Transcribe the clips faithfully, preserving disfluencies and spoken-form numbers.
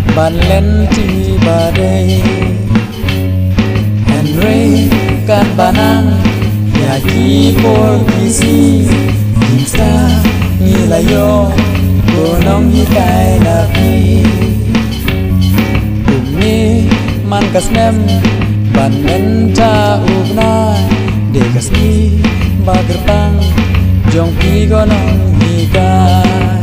ban len ti ba day Henry kan banang ya ki por kisi insta ni la yo gonong hi kai na pi ni man kas nem ban len ta ubna de kas ni ba gerbang jong pi gonong hi kai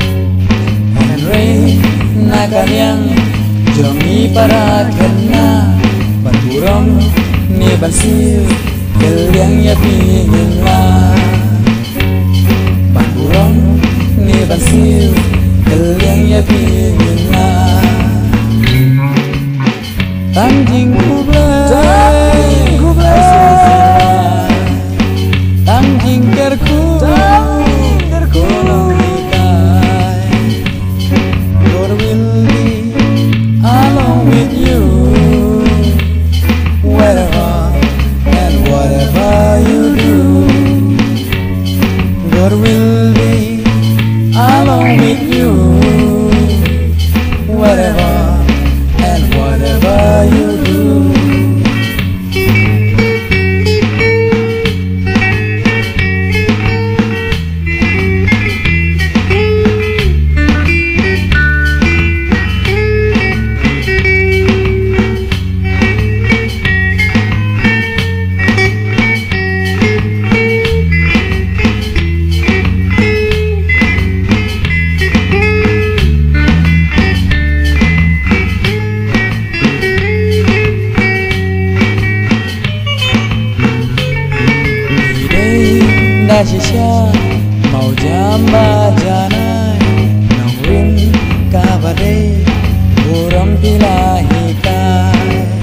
Henry nakaliang jong ni para kena ban burong ni ban siu keliang ya pi ngin la ban burong ni ban siu keliang ya pi ngin la tang jing ku ble tang ku ble tang jing ker ku tang ker ku with you, wherever and whatever you do, God will be along with you, wherever and whatever you do. Na chỉ cha màu jam ba janai nong rin ka ba de buram pila hi ka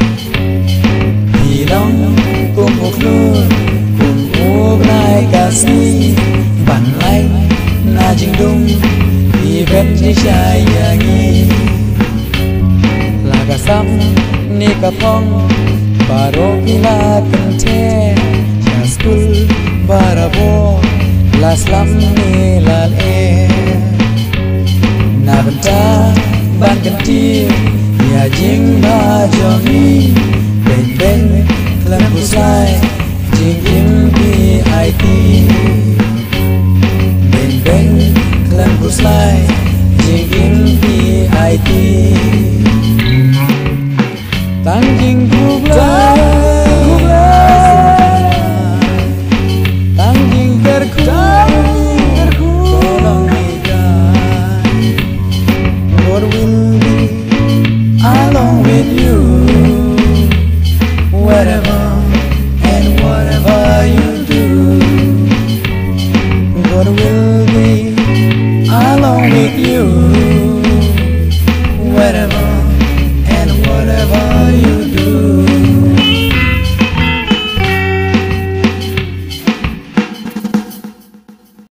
hi long kum uklu kum ub nai ka si ban lai na jing dung hi vet ni chai ya ngi la ka sam ni ka phong baro pila kan the cha school barabo las lam ni lal e na banta ban kan ti ya jing ba jomi ben ben lam ku sai jing im pi ai ti ben ben lam ku sai jing im pi ai ti tang